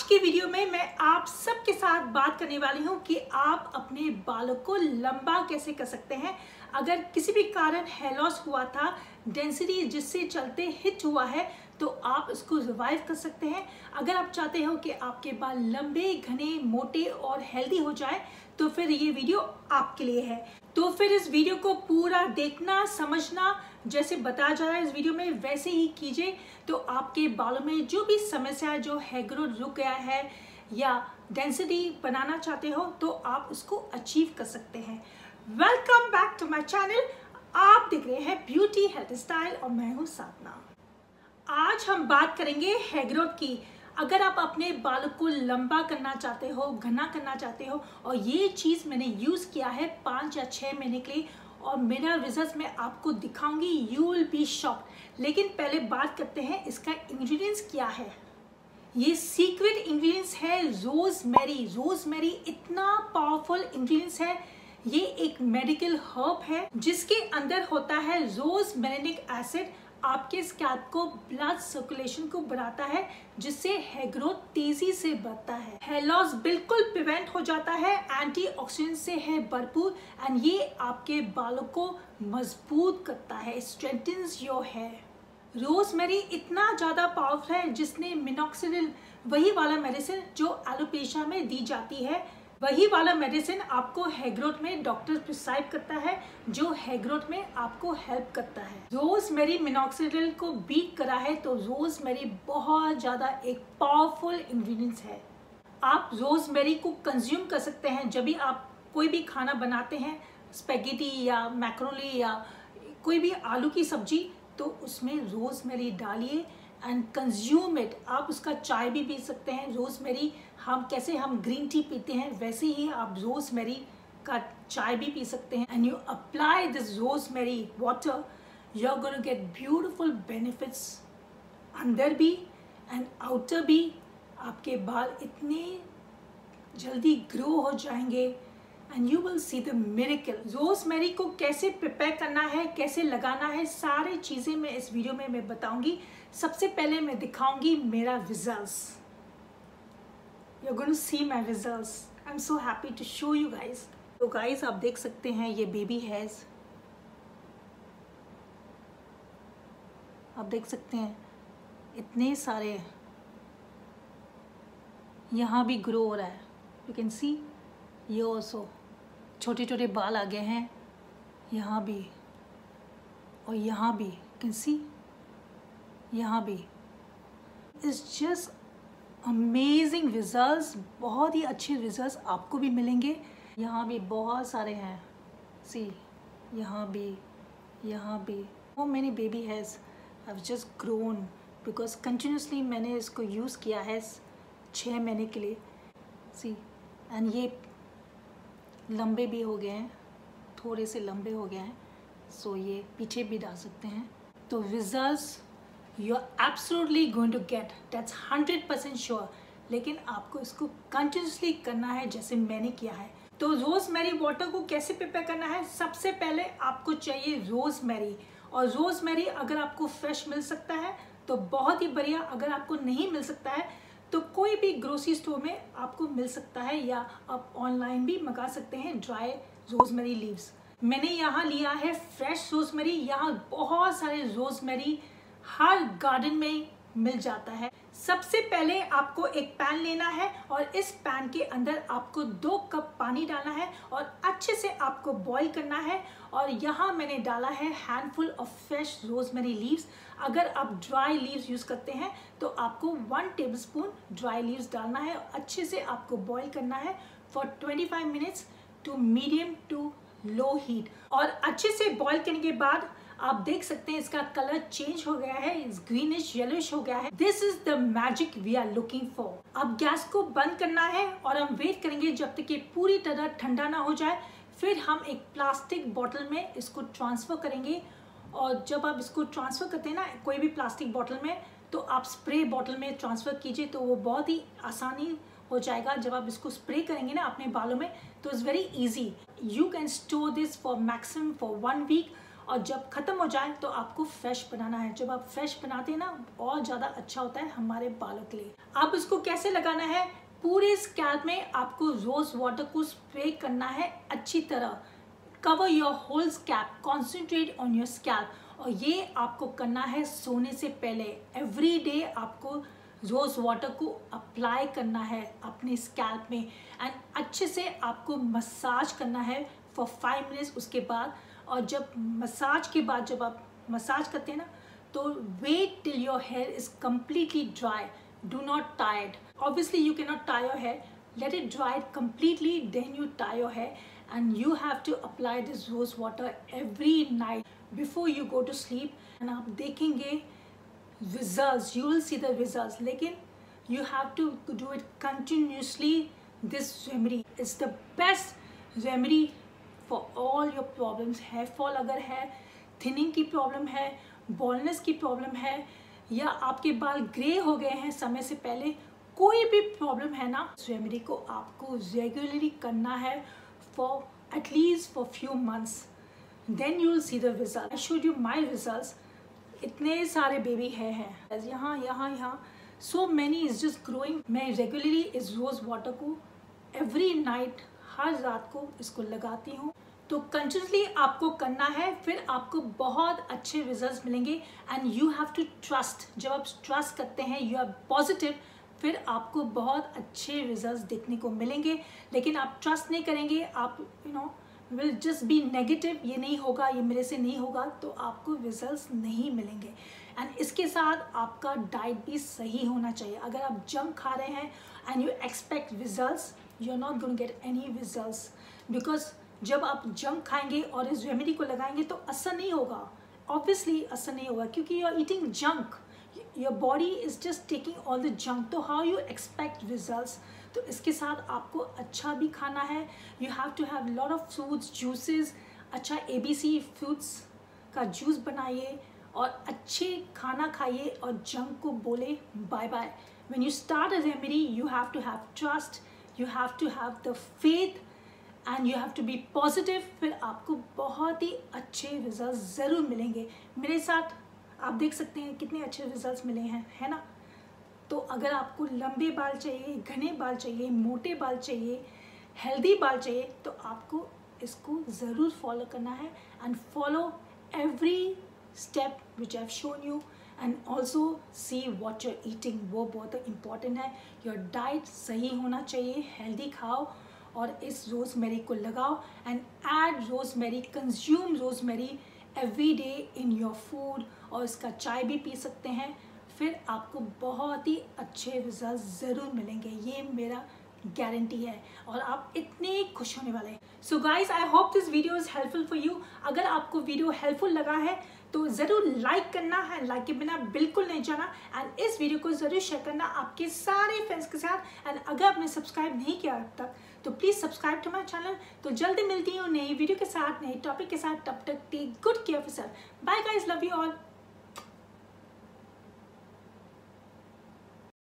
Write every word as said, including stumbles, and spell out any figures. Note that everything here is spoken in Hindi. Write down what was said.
की वीडियो में मैं आप सबके साथ बात करने वाली हूँ कि आप अपने बालों को लंबा कैसे कर सकते हैं। अगर किसी भी कारण हेयर लॉस हुआ था, डेंसिटी जिससे चलते हिट हुआ है, तो आप उसको रिवाइव कर सकते हैं। अगर आप चाहते हो कि आपके बाल लंबे, घने, मोटे और हेल्दी हो जाए, तो फिर ये वीडियो आपके लिए है। तो फिर इस वीडियो को पूरा देखना, समझना, जैसे बताया जा रहा है इस वीडियो में वैसे ही कीजिए, तो आपके बालों में जो भी समस्या है, जो हेयर ग्रोथ रुक गया है या डेंसिटी बनाना चाहते हो, तो आप उसको अचीव कर सकते हैं। Welcome back to my channel. आप देख रहे हैं ब्यूटी हेल्थ स्टाइल और मैं हूँ साधना। आज हम बात करेंगे हेयर ग्रोथ की। अगर आप अपने बालों को लंबा करना चाहते हो, घना करना चाहते हो, और ये चीज़ मैंने यूज़ किया है पाँच या छः महीने के लिए और मेरा रिजल्ट मैं आपको दिखाऊंगी, यू विल बी शॉक्ड। लेकिन पहले बात करते हैं इसका इंग्रेडिएंट्स क्या है। ये सीक्रेट इंग्रेडिएंट्स है रोजमेरी। रोजमेरी इतना पावरफुल इंग्रेडिएंट्स है। ये एक मेडिकल हर्ब है जिसके अंदर होता है रोजमेरिक एसिड। आपके स्कैल्प को ब्लड सर्कुलेशन को बढ़ाता है, जिससे हेयर ग्रोथ तेजी से बढ़ता है। हेयर लॉस बिल्कुल प्रिवेंट हो जाता है। एंटीऑक्सीडेंट से है भरपूर एंड ये आपके बालों को मजबूत करता है, स्ट्रेंथन्स योर हेयर। रोजमेरी इतना ज्यादा पावरफुल है जिसने मिनॉक्सिडिल, वही वाला मेडिसिन जो एलोपेशिया में दी जाती है, वही वाला मेडिसिन आपको हेयर ग्रोथ में डॉक्टर प्रिस्क्राइब करता है, जो हेयर ग्रोथ में आपको हेल्प करता है। रोजमेरी मिनॉक्सिडिल को बीट करा है, तो रोजमेरी बहुत ज्यादा एक पावरफुल इंग्रेडिएंट्स है। आप रोजमेरी को कंज्यूम कर सकते हैं जब भी आप कोई भी खाना बनाते हैं, स्पेगेटी या मैक्रोनी या कोई भी आलू की सब्जी, तो उसमें रोजमेरी डालिए एंड कंज्यूम इट। आप उसका चाय भी पी सकते हैं। रोजमेरी हम कैसे हम ग्रीन टी पीते हैं, वैसे ही आप रोजमेरी का चाय भी पी सकते हैं। And you apply this rosemary water, you are going to get beautiful benefits अंदर भी एंड आउटर भी। आपके बाल इतने जल्दी ग्रो हो जाएंगे and you will see the miracle. Rosemary को कैसे प्रिपेयर करना है, कैसे लगाना है, सारी चीज़ें मैं इस वीडियो में मैं बताऊंगी। सबसे पहले मैं दिखाऊंगी मेरा results. You're going to see my results. I'm so happy to show you guys. तो guys आप देख सकते हैं ये बेबी हेयर्स, आप देख सकते हैं इतने सारे यहाँ भी ग्रो हो रहा है। You can see ये also छोटे छोटे बाल आ गए हैं यहाँ भी और यहाँ भी। You can see यहाँ भी। It's just अमेजिंग रिजल्ट्स, बहुत ही अच्छे रिजल्ट्स आपको भी मिलेंगे। यहाँ भी बहुत सारे हैं, सी यहाँ भी, यहाँ भी। वो मैंने baby hairs have just grown because continuously मैंने इसको यूज़ किया है छः महीने के लिए, सी। एंड ये लंबे भी हो गए हैं, थोड़े से लंबे हो गए हैं, सो ये पीछे भी डाल सकते हैं। तो results you are absolutely going to get, that's hundred percent sure. लेकिन आपको इसको कंटिन्यूसली करना है जैसे मैंने किया है। तो रोजमेरी वाटर को कैसे प्रिपेयर करना है, सबसे पहले आपको चाहिए रोजमेरी। और रोजमेरी अगर आपको फ्रेश मिल सकता है तो बहुत ही बढ़िया, अगर आपको नहीं मिल सकता है तो कोई भी ग्रोसरी स्टोर में आपको मिल सकता है, या आप ऑनलाइन भी मंगा सकते हैं ड्राई रोजमेरी लीव्स। मैंने यहाँ लिया है फ्रेश रोजमेरी। यहाँ बहुत सारे रोजमेरी हर गार्डन में मिल जाता है। सबसे पहले आपको एक पैन लेना है और इस पैन के अंदर आपको दो कप पानी डालना है और अच्छे से आपको बॉईल करना है। और यहाँ मैंने डाला है handful of fresh rosemary leaves. अगर आप ड्राई लीव्स यूज़ करते हैं तो आपको वन टेबलस्पून ड्राई लीव्स डालना है और अच्छे से आपको बॉईल करना है for twenty five minutes to medium to low heat. और अच्छे से बॉईल करने के बाद आप देख सकते हैं इसका कलर चेंज हो गया है, इस ग्रीनिश येलोइश हो गया है। This is the magic we are looking for. अब गैस को बंद करना है और हम वेट करेंगे जब तक ये पूरी तरह ठंडा ना हो जाए। फिर हम एक प्लास्टिक बॉटल में इसको ट्रांसफर करेंगे। और जब आप इसको ट्रांसफर करते हैं ना कोई भी प्लास्टिक बॉटल में, तो आप स्प्रे बॉटल में ट्रांसफर कीजिए, तो वो बहुत ही आसानी हो जाएगा। जब आप इसको स्प्रे करेंगे ना अपने बालों में, तो it's very easy. You can store this for maximum for one week. और जब ख़त्म हो जाए तो आपको फ्रेश बनाना है। जब आप फ्रेश बनाते हैं ना, और ज़्यादा अच्छा होता है हमारे बालों के लिए। आप इसको कैसे लगाना है, पूरे स्कैल्प में आपको रोज़ वाटर को स्प्रे करना है अच्छी तरह। Cover your whole scalp, concentrate on your scalp. और ये आपको करना है सोने से पहले। एवरी डे आपको रोज़ वाटर को अप्लाई करना है अपने स्कैल्प में, एंड अच्छे से आपको मसाज करना है फॉर फाइव मिनट्स उसके बाद। और जब मसाज के बाद जब आप मसाज करते हैं ना, तो wait till your hair is completely dry, do not tie it. Obviously you cannot tie your hair, let it dry it completely, then you tie your hair, and you have to apply this rose water every night before you go to sleep. and आप देखेंगे results, you will see the results, लेकिन you have to do it continuously. This remedy is the best remedy for all your problems. hair fall अगर है, thinning की problem है, baldness की problem है, या आपके बाल ग्रे हो गए हैं समय से पहले, कोई भी प्रॉब्लम है ना, इस रेमेडी को आपको रेगुलरली करना है for at least for few months, then you will see the result. I showed you my results. इतने सारे बेबी हेयर हैं यहाँ यहाँ यहाँ, so many is just growing. मैं रेगुलरली इस रोज़ वाटर को एवरी नाइट, हर रात को इसको लगाती हूँ। तो कंटिन्यूसली आपको करना है, फिर आपको बहुत अच्छे रिजल्ट्स मिलेंगे। And you have to trust. जब आप ट्रस्ट करते हैं, यू आर पॉजिटिव, फिर आपको बहुत अच्छे रिजल्ट्स देखने को मिलेंगे। लेकिन आप ट्रस्ट नहीं करेंगे, आप you know will just be negative, ये नहीं होगा, ये मेरे से नहीं होगा, तो आपको रिजल्ट्स नहीं मिलेंगे। एंड इसके साथ आपका डाइट भी सही होना चाहिए। अगर आप जंक खा रहे हैं and you expect results, you are not going to get any results, because जब आप जंक खाएंगे और इस रेमेडी को लगाएंगे तो असर नहीं होगा, ऑब्वियसली असर नहीं होगा, क्योंकि you are eating junk, your body is just taking all the junk. तो हाउ यू एक्सपेक्ट रिजल्ट्स? तो इसके साथ आपको अच्छा भी खाना है। You have to have lot of fruits, juices, अच्छा ए बी सी फ्रूट्स का जूस बनाइए और अच्छे खाना खाइए और जंक को बोले bye bye. When you start a remedy, you have to have trust, you have to have the faith, and you have to be positive. फिर आपको बहुत ही अच्छे रिजल्ट ज़रूर मिलेंगे। मेरे साथ आप देख सकते हैं कितने अच्छे रिजल्ट्स मिले हैं, है ना। तो अगर आपको लंबे बाल चाहिए, घने बाल चाहिए, मोटे बाल चाहिए, हेल्दी बाल चाहिए, तो आपको इसको ज़रूर फॉलो करना है। And follow every step which I have shown you, and also see what you're eating, वो बहुत इम्पॉर्टेंट है। योर डाइट सही होना चाहिए, हेल्दी खाओ और इस रोज़मेरी को लगाओ। And add rosemary, consume rosemary every day in your food, और इसका चाय भी पी सकते हैं। फिर आपको बहुत ही अच्छे रिजल्ट ज़रूर मिलेंगे, ये मेरा गारंटी है, और आप इतने खुश होने वाले हैं। So guys, I hope this video is helpful for you. अगर आपको वीडियो हेल्पफुल लगा है तो ज़रूर लाइक करना है, लाइक के बिना बिल्कुल नहीं जाना। एंड इस वीडियो को ज़रूर शेयर करना आपके सारे फ्रेंड्स के साथ। एंड अगर आपने सब्सक्राइब नहीं किया अब तक तो please subscribe to my channel. तो जल्दी मिलती हूँ नई वीडियो के साथ, नए टॉपिक के साथ। तब तक take good care of yourself. Bye guys, love you all.